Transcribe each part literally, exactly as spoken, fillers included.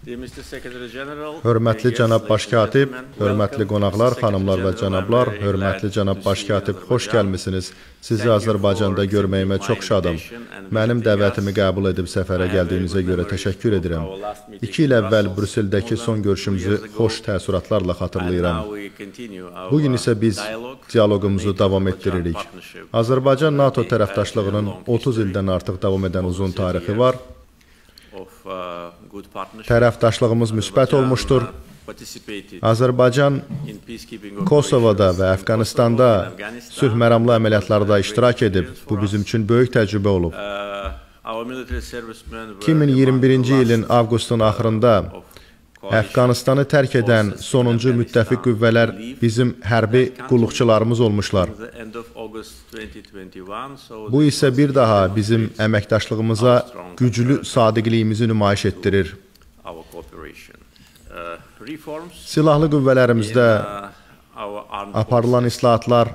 Hörmətli cənab baş katib, hörmətli qonaqlar, xanımlar və cənablar, hörmətli cənab baş katib, xoş gəlmisiniz. Sizi Azərbaycanda görməyimə çox şadam. Mənim dəvətimi qəbul edib səfərə gəldiyinizə görə təşəkkür edirəm. İki il əvvəl Brüsseldəki son görüşümüzü xoş təəssüratlarla xatırlayıram. Bugün isə biz dialoqumuzu davam etdiririk. Azərbaycan NATO tərəfdaşlığının otuz ildən artıq davam edən uzun tarixi var. Tərəfdaşlığımız müsbət olmuşdur. Azərbaycan Kosovada və Əfqanistanda sülh məramlı əməliyyatlarda iştirak edib. Bu bizim üçün böyük təcrübə olub. iki min iyirmi birinci ilin avqustun axırında Əfqanistanı tərk edən sonuncu müttəfiq qüvvələr bizim hərbi qulluqçularımız olmuşlar. Bu isə bir daha bizim əməkdaşlığımıza güclü sadiqliyimizi nümayiş etdirir. Silahlı qüvvələrimizdə aparılan islahatlar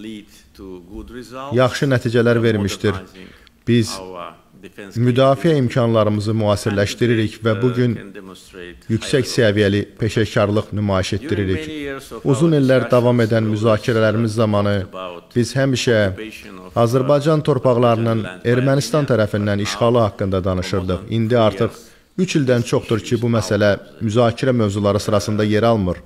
yaxşı nəticələr vermişdir. Biz müdafiə imkanlarımızı müasirləşdiririk və bugün yüksək səviyyəli peşəkarlıq nümayiş etdiririk. Uzun illər davam edən müzakirələrimiz zamanı biz həmişə Azərbaycan torpaqlarının Ermənistan tərəfindən işğalı haqqında danışırdıq. İndi artıq üç ildən çoxdur ki, bu məsələ müzakirə mövzuları sırasında yer almır.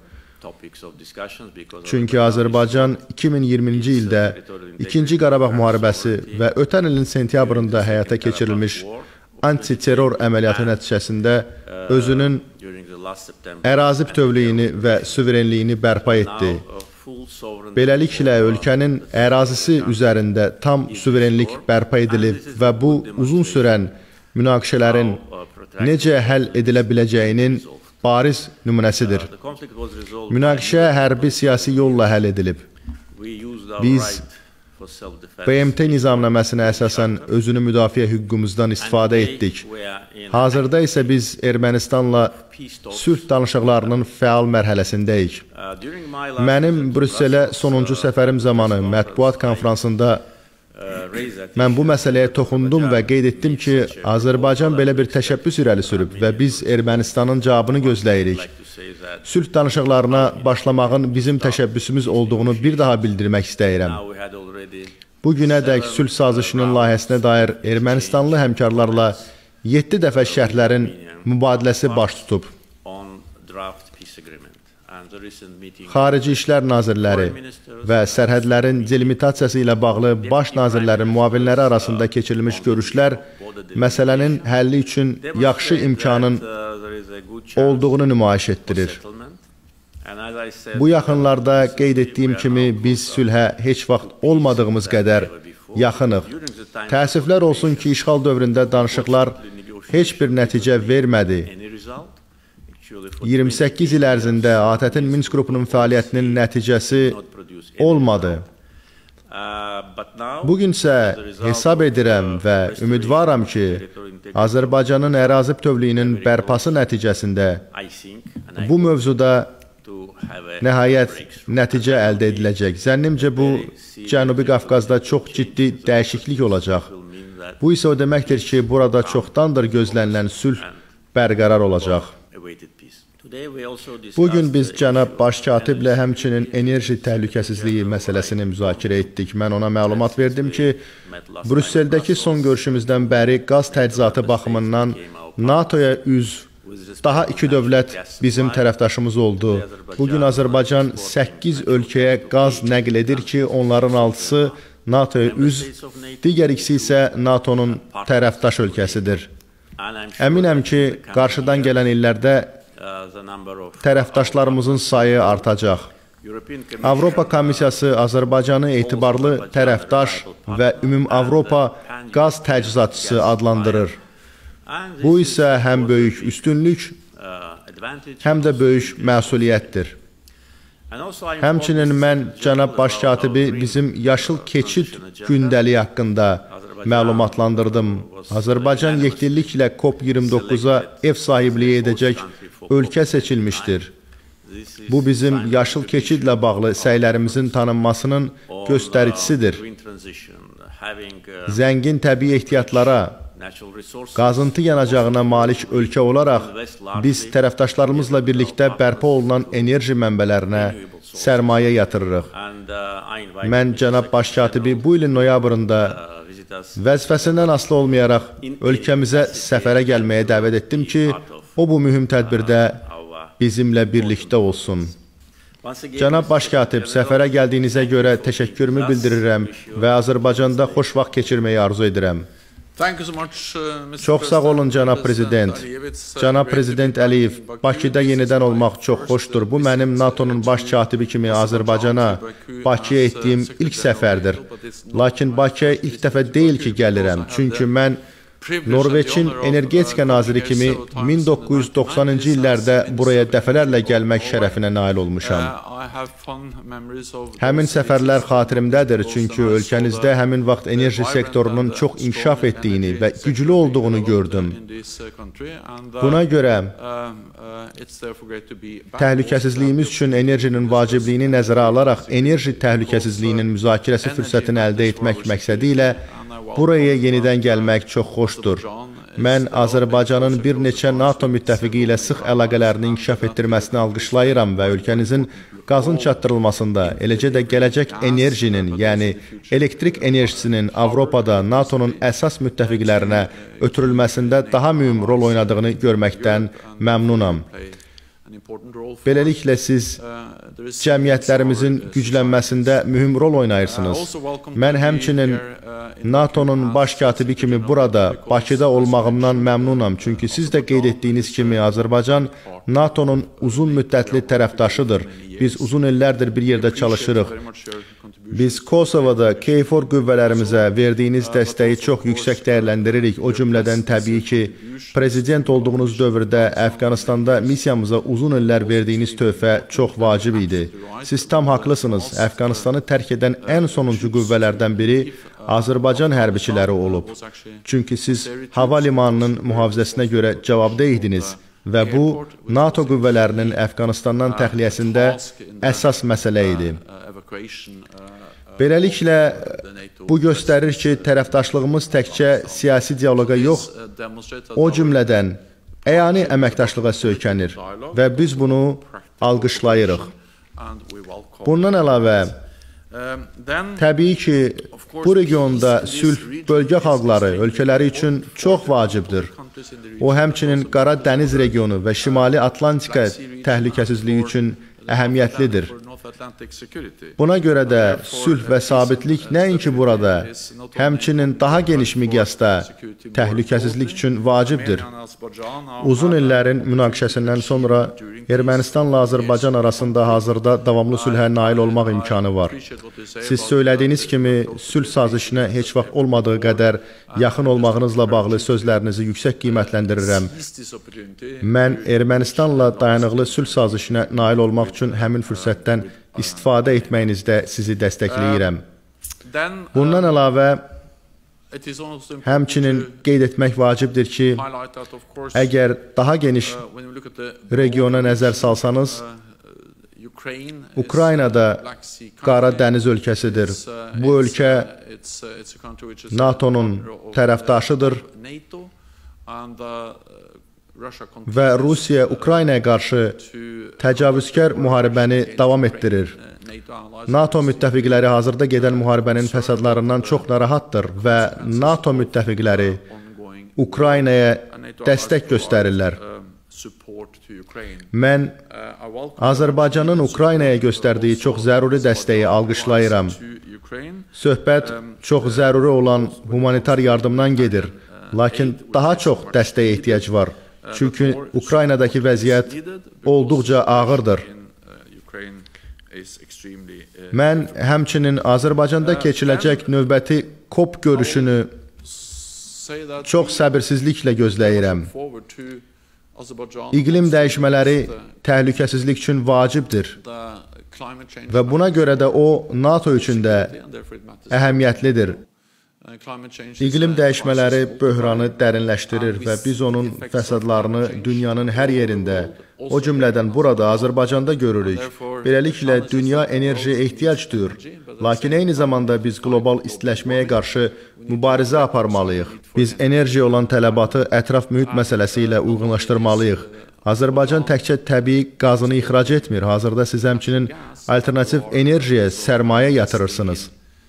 Çünki Azərbaycan iki min iyirminci ildə İkinci Qarabağ müharibəsi və ötən ilin sentyabrında həyata keçirilmiş antiterror əməliyyatı nəticəsində özünün ərazi bütövlüyünü və suverenliyini bərpa etdi. Beləliklə, ölkənin ərazisi üzərində tam suverenlik bərpa edilib və bu uzun sürən münaqişələrin necə həll edilə biləcəyinin bariz nümunəsidir. Münaqişə hərbi siyasi yolla həll edilib. Biz B M T nizamnaməsinə əsasən özünü müdafiə hüququmuzdan istifadə etdik. Hazırda isə biz Ermənistanla sülh danışıqlarının fəal mərhələsindəyik. Mənim Brüsselə sonuncu səfərim zamanı mətbuat konferansında mən bu məsələyə toxundum və qeyd etdim ki, Azərbaycan belə bir təşəbbüs irəli sürüb və biz Ermənistanın cavabını gözləyirik. Sülh danışıqlarına başlamağın bizim təşəbbüsümüz olduğunu bir daha bildirmək istəyirəm. Bugünədək sülh sazişinin layihəsinə dair Ermənistanlı həmkarlarla yeddi dəfə şərhlərin mübadiləsi baş tutub. Xarici İşlər Nazirləri və sərhədlərin delimitasiyası ilə bağlı baş nazirlərin müavinləri arasında keçirilmiş görüşlər məsələnin həlli üçün yaxşı imkanın olduğunu nümayiş etdirir. Bu yaxınlarda qeyd etdiyim kimi biz sülhə heç vaxt olmadığımız qədər yaxınıq. Təəssüflər olsun ki, işğal dövründə danışıqlar heç bir nəticə vermədi. iyirmi səkkiz il ərzində A T Ə-in Minsk qrupunun fəaliyyətinin nəticəsi olmadı. Bugün isə hesab edirəm və ümidvaram ki, Azərbaycanın ərazi bütövlüyünün bərpası nəticəsində bu mövzuda nəhayət nəticə əldə ediləcək. Zənnimcə bu, Cənubi Qafqazda çox ciddi dəyişiklik olacaq. Bu isə o deməkdir ki, burada çoxdandır gözlənilən sülh bərqərar olacaq. Bugün biz cənab baş katiblə həmçinin enerji təhlükəsizliyi məsələsini müzakirə etdik. Mən ona məlumat verdim ki, Brüsseldəki son görüşümüzdən bəri qaz təchizatı baxımından NATOya üzv daha iki dövlət bizim tərəfdaşımız oldu. Bugün Azərbaycan səkkiz ölkəyə qaz nəql edir ki, onların altısı NATOya üzv, digər ikisi isə NATOnun tərəfdaş ölkəsidir. Əminəm ki, qarşıdan gələn illərdə tərəfdaşlarımızın sayı artacaq. Avropa Komissiyası Azərbaycanı etibarlı tərəfdaş və Ümum-Avropa qaz təchizatçısı adlandırır. Bu isə həm böyük üstünlük, həm də böyük məsuliyyətdir. Həmçinin mən cənab baş katibi bizim yaşıl keçid gündəliyi haqqında məlumatlandırdım. Azərbaycan yekdilliklə COP iyirmi doqquza ev sahibliyi edəcək ölkə seçilmişdir. Bu bizim yaşıl keçidlə bağlı səylərimizin tanınmasının göstəricisidir. Zəngin təbii ehtiyatlara, qazıntı yanacağına malik ölkə olaraq, biz tərəfdaşlarımızla birlikdə bərpa olunan enerji mənbələrinə sərmayə yatırırıq. Mən cənab baş katibi bu ilin noyabrında vəzifəsindən asılı olmayaraq ölkəmizə səfərə gəlməyə dəvət etdim ki, o bu mühüm tədbirdə bizimlə birlikdə olsun. Cənab baş katib, səfərə gəldiyinizə görə təşəkkürümü bildirirəm və Azərbaycanda xoş vaxt keçirməyi arzu edirəm. Çox sağ olun, cənab prezident. Cənab prezident Əliyev, Bakıda yenidən olmaq çox xoşdur. Bu, mənim NATO'nun baş katibi kimi Azərbaycana, Bakıya etdiyim ilk səfərdir. Lakin Bakıya ilk dəfə deyil ki, gəlirəm. Çünki mən Norveçin energetika naziri kimi min doqquz yüz doxsanıncı illərdə buraya dəfələrlə gəlmək şərəfinə nail olmuşam. Həmin səfərlər xatirimdədir, çünki ölkənizdə həmin vaxt enerji sektorunun çox inkişaf etdiyini və güclü olduğunu gördüm. Buna görə təhlükəsizliyimiz üçün enerjinin vacibliyini nəzərə alaraq enerji təhlükəsizliyinin müzakirəsi fürsətini əldə etmək məqsədi ilə buraya yenidən gəlmək çox xoşdur. Mən Azərbaycanın bir neçə NATO müttəfiqi ilə sıx əlaqələrini inkişaf etdirməsini alqışlayıram və ölkənizin qazın çatdırılmasında, eləcə də gələcək enerjinin, yəni elektrik enerjisinin Avropada NATO'nun əsas müttəfiqlərinə ötürülməsində daha mühüm rol oynadığını görməkdən məmnunam. Beləliklə, siz cəmiyyətlərimizin güclənməsində mühüm rol oynayırsınız. Mən həmçinin NATO'nun baş katibi kimi burada, Bakıda olmağımdan məmnunam. Çünki siz də qeyd etdiyiniz kimi Azərbaycan NATO'nun uzun müddətli tərəfdaşıdır. Biz uzun illərdir bir yerdə çalışırıq. Biz Kosovada KFOR qüvvələrimizə verdiyiniz dəstəyi çox yüksək dəyərləndiririk. O cümlədən təbii ki, prezident olduğunuz dövrdə Əfqanistanda missiyamıza uzun illər verdiyiniz töhfə çox vacib idi. Siz tam haqlısınız. Əfqanistanı tərk edən ən sonuncu qüvvələrdən biri Azərbaycan hərbiçiləri olub. Çünki siz hava limanının mühafizəsinə görə cavabdeh idiniz və bu, NATO qüvvələrinin Əfqanistandan təxliyəsində əsas məsələ idi. Beləliklə, bu göstərir ki, tərəfdaşlığımız təkcə siyasi diyaloqa yox, o cümlədən əyani əməkdaşlığa söykənir və biz bunu alqışlayırıq. Bundan əlavə, təbii ki, bu regionda sülh bölgə xalqları, ölkələri üçün çox vacibdir. O, həmçinin Qara Dəniz regionu və Şimali Atlantika təhlükəsizliyi üçün əhəmiyyətlidir. Buna görə də sülh və sabitlik nəinki burada, həmçinin daha geniş miqyasda təhlükəsizlik üçün vacibdir. Uzun illərin münaqişəsindən sonra Ermənistanla Azərbaycan arasında hazırda davamlı sülhə nail olmaq imkanı var. Siz söylədiyiniz kimi, sülh sazişinə heç vaxt olmadığı qədər yaxın olmağınızla bağlı sözlərinizi yüksək qiymətləndirirəm. Mən Ermənistanla dayanıqlı sülh sazişinə nail olmaq üçün həmin fürsətdən istifadə etməyinizdə sizi dəstəkləyirəm. Bundan əlavə, həmçinin qeyd etmək vacibdir ki, əgər daha geniş regiona nəzər salsanız, Ukraynada Qara Dəniz ölkəsidir. Bu ölkə NATO'nun tərəfdaşıdır və Rusiya Ukraynaya qarşı təcavüzkar müharibəni davam etdirir. NATO müttəfiqləri hazırda gedən müharibənin fəsadlarından çox narahatdır və NATO müttəfiqləri Ukraynaya dəstək göstərirlər. Mən Azərbaycanın Ukraynaya göstərdiyi çox zəruri dəstəyi alqışlayıram. Söhbət çox zəruri olan humanitar yardımdan gedir, lakin daha çox dəstəyə ehtiyac var. Çünki Ukraynadakı vəziyyət olduqca ağırdır. Mən həmçinin Azərbaycanda keçiləcək növbəti COP görüşünü çox səbirsizliklə gözləyirəm. İqlim dəyişmələri təhlükəsizlik üçün vacibdir və buna görə də o, NATO üçün də əhəmiyyətlidir. İqlim dəyişmələri böhranı dərinləşdirir və biz onun fəsadlarını dünyanın hər yerində, o cümlədən burada, Azərbaycanda görürük. Beləliklə, dünya enerjiyə ehtiyac duyur. Lakin eyni zamanda biz qlobal istiləşməyə qarşı mübarizə aparmalıyıq. Biz enerjiyə olan tələbatı ətraf mühit məsələsi ilə uyğunlaşdırmalıyıq. Azərbaycan təkcə təbii qazını ixrac etmir. Hazırda siz həmçinin alternativ enerjiyə sərmayə yatırırsınız.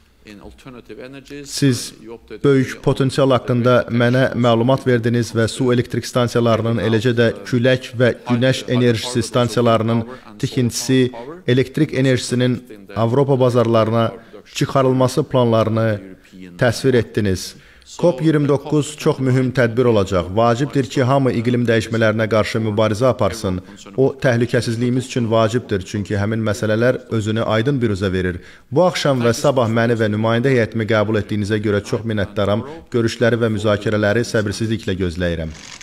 Siz böyük potensial haqqında mənə məlumat verdiniz və su elektrik stansiyalarının, eləcə də külək və günəş enerjisi stansiyalarının tikintisi, elektrik enerjisinin Avropa bazarlarına çıxarılması planlarını təsvir etdiniz. COP iyirmi doqquz çox mühüm tədbir olacaq. Vacibdir ki, hamı iqlim dəyişmələrinə qarşı mübarizə aparsın. O, təhlükəsizliyimiz üçün vacibdir, çünki həmin məsələlər özünü aydın bir üzə verir. Bu axşam və sabah məni və nümayəndə heyətimi qəbul etdiyinizə görə çox minnətdaram. Görüşləri və müzakirələri səbirsizliklə gözləyirəm.